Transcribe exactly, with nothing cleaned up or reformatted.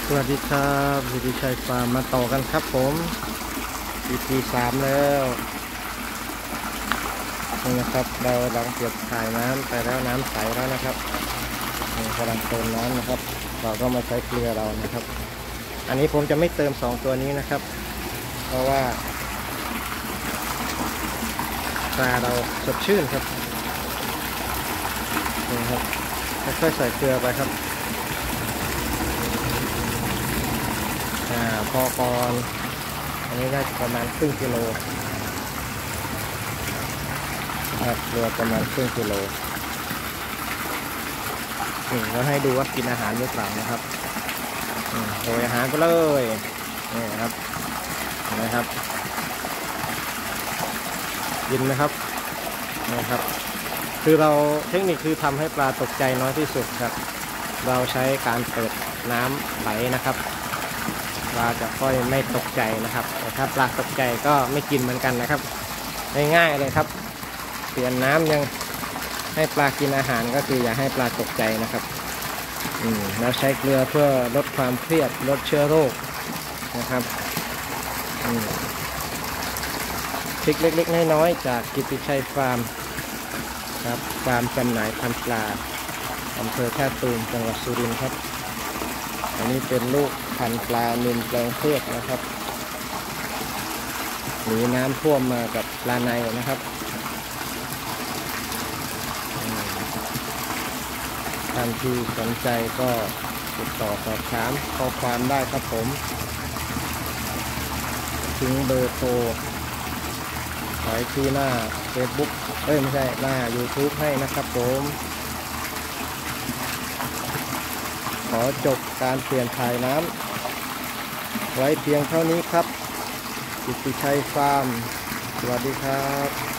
สวัสดีครับวิทิชัยฟาร์มมาต่อกันครับผม อี พี สามแล้วนี่นะครับเราหลังเก็บถ่ายน้ำไปแล้วน้ำใสแล้วนะครับกำลังเติมน้ำนะครับเราก็มาใช้เกลือเรานะครับอันนี้ผมจะไม่เติมสองตัวนี้นะครับเพราะว่าปลาเราสดชื่นครับนี่ครับค่อยๆใส่เกลือไปครับอ่าพอก่อนอันนี้ได้ประมาณครึ่งกิโลเกลือประมาณครึ่งกิโลนี่แล้วให้ดูว่ากินอาหารหรือเปล่านะครับโรยอาหารไปเลยนี่ครับนะครับกินนะครับนี่ครับคือเราเทคนิคคือทำให้ปลาตกใจน้อยที่สุดครับเราใช้การเปิดน้ำไหลนะครับปลาจะค่อยไม่ตกใจนะครับแต่ถ้าปลาตกใจก็ไม่กินเหมือนกันนะครับง่ายๆเลยครับเปลี่ยนน้ำยังให้ปลากินอาหารก็คืออย่าให้ปลาตกใจนะครับอืมเราใช้เกลือเพื่อลดความเครียดลดเชื้อโรคนะครับอืมทริคเล็กๆน้อยๆจากกิตติชัยฟาร์มครับฟาร์มจำหน่ายพันธุ์ปลาอำเภอท่าตูมจังหวัดสุรินทร์ครับอันนี้เป็นลูกพันธุ์ปลานิลแปลงเพศนะครับหนีน้ำท่วมมากับปลาในนะครับท่านที่สนใจก็ติดต่อสอบถามข้อความได้ครับผมทิ้งเบอร์โทรไว้ที่หน้า Facebook เอ้ยไม่ใช่หน้า YouTube ให้นะครับผมขอจบการเปลี่ยนถ่ายน้ำไว้เพียงเท่านี้ครับกิตติชัยฟาร์มสวัสดีครับ